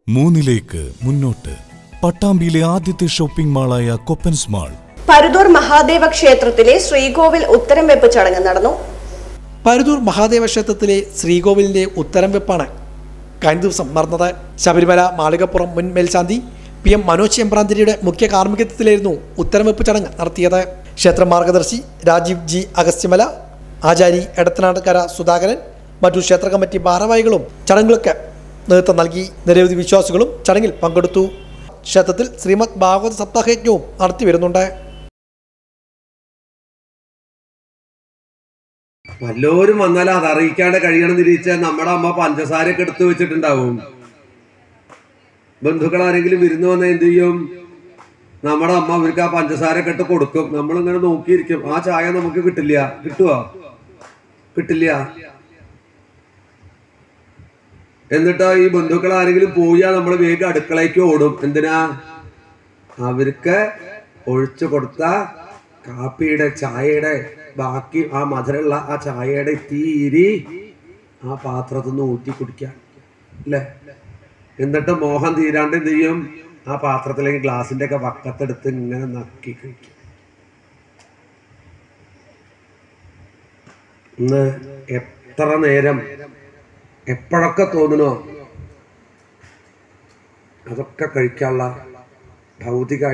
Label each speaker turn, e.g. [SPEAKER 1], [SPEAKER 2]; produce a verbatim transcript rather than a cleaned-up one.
[SPEAKER 1] മൂന്നിലേക്ക് മുന്നോട്ട് പട്ടാമ്പിയിലെ ആദ്യത്തെ ഷോപ്പിംഗ് മാളായ കൊപ്പൻസ് മാൾ.
[SPEAKER 2] പരുതൂർ മഹാദേവ ക്ഷേത്രത്തിലെ ശ്രീകോവിൽ ഉത്തരം വെപ്പ് ചടങ്ങ് നടന്നു.
[SPEAKER 3] പരുതൂർ മഹാദേവ ക്ഷേത്രത്തിലെ ശ്രീകോവിലിന്റെ ഉത്തരം വെപ്പാണ് കഴിഞ്ഞ ദിവസം നടന്നത്. ശബരിമല മാളികപ്പുറം മുൻ മേൽശാന്തി പി എം മനോജ് എമ്പ്രാന്തിരിയുടെ മുഖ്യ കാർമ്മികത്വത്തിലായിരുന്നു ഉത്തരം വെപ്പ് ചടങ്ങ് നടത്തിയത്. ക്ഷേത്ര മാർഗദർശി രാജീവ് ജി അഗസ്ത്യമല, ആചാരി എടത്തനാട്ടുകര സുധാകരൻ, മറ്റു ക്ഷേത്ര കമ്മിറ്റി ഭാരവാഹികളും ചടങ്ങുകൾക്ക് നേതൃത്വം നൽകി. നിരവധി വിശ്വാസികളും ചടങ്ങിൽ പങ്കെടുത്തു. ക്ഷേത്രത്തിൽ ശ്രീമദ് ഭാഗവത സപ്താഹയജ്ഞവും നടത്തി വരുന്നുണ്ട്.
[SPEAKER 4] വല്ലോരും വന്നാൽ അത് അറിയിക്കാണ്ട് കഴിയണം തിരിച്ചാൽ നമ്മുടെ അമ്മ പഞ്ചസാരയൊക്കെ എടുത്തു വെച്ചിട്ടുണ്ടാവും. ബന്ധുക്കൾ ആരെങ്കിലും വിരുന്ന് വന്നാൽ എന്ത് ചെയ്യും? നമ്മുടെ അമ്മ അവർക്ക് ആ പഞ്ചസാരയൊക്കെ ഇട്ട് കൊടുക്കും. നമ്മളിങ്ങനെ നോക്കിയിരിക്കും. ആ ചായ നമുക്ക് കിട്ടില്ല. കിട്ടുവോ? കിട്ടില്ല. എന്നിട്ടോ ഈ ബന്ധുക്കൾ ആരെങ്കിലും പോയാൽ നമ്മൾ വേഗം അടുക്കളയ്ക്ക് ഓടും. എന്തിനാ? അവർക്ക് ഒഴിച്ചു കൊടുത്ത കാപ്പിയുടെ ചായയുടെ ബാക്കി ആ മധുരമുള്ള ആ ചായയുടെ തീരി ആ പാത്രത്തിൽ നിന്ന് ഊറ്റി കുടിക്കാൻ അല്ലേ? എന്നിട്ട് മോഹം തീരാണ്ട് എന്ത് ചെയ്യും? ആ പാത്രത്തിലേക്ക് ഗ്ലാസിന്റെ ഒക്കെ വക്കത്തെടുത്ത് ഇങ്ങനെ നക്കി കഴിക്കും. ഇന്ന് എത്ര നേരം എപ്പോഴൊക്കെ തോന്നണോ അതൊക്കെ കഴിക്കാനുള്ള ഭൗതിക